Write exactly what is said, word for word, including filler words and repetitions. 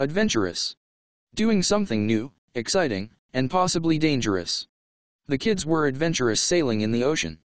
Adventurous. Doing something new, exciting, and possibly dangerous. The kids were adventurous sailing in the ocean.